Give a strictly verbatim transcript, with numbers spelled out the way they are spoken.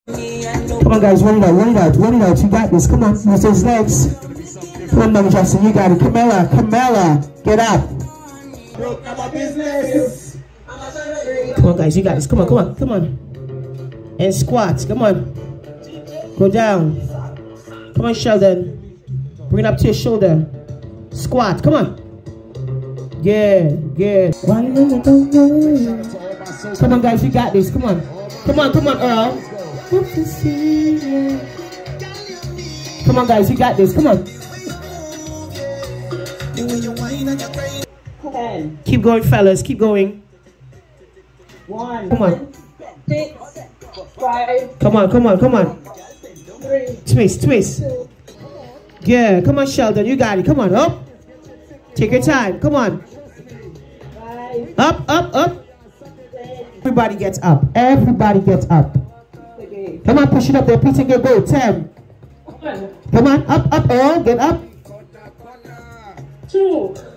Come on, guys, run it out, run it out, run it out. You got this. Come on, use those legs. Come on, Mama Justin, you got it. Camilla, Camilla, get up. Come on, guys, you got this. Come on, come on, come on. And squats. Come on. Go down. Come on, Sheldon. Bring it up to your shoulder. Squat. Come on. Yeah, yeah. Come on, guys, you got this. Come on. Come on, come on, Earl. Come on, guys, you got this. Come on. Ten. Keep going, fellas. Keep going. One. Come on. Six. Five. Come on, come on, come on. Three. Twist, twist. Two. Yeah, come on, Sheldon. You got it. Come on, up. Take your time. Come on. Five. Up, up, up. Everybody gets up. Everybody gets up. Come on, push it up there. Peter, get go. Ten. Come on, up, up, all. Get up. Two.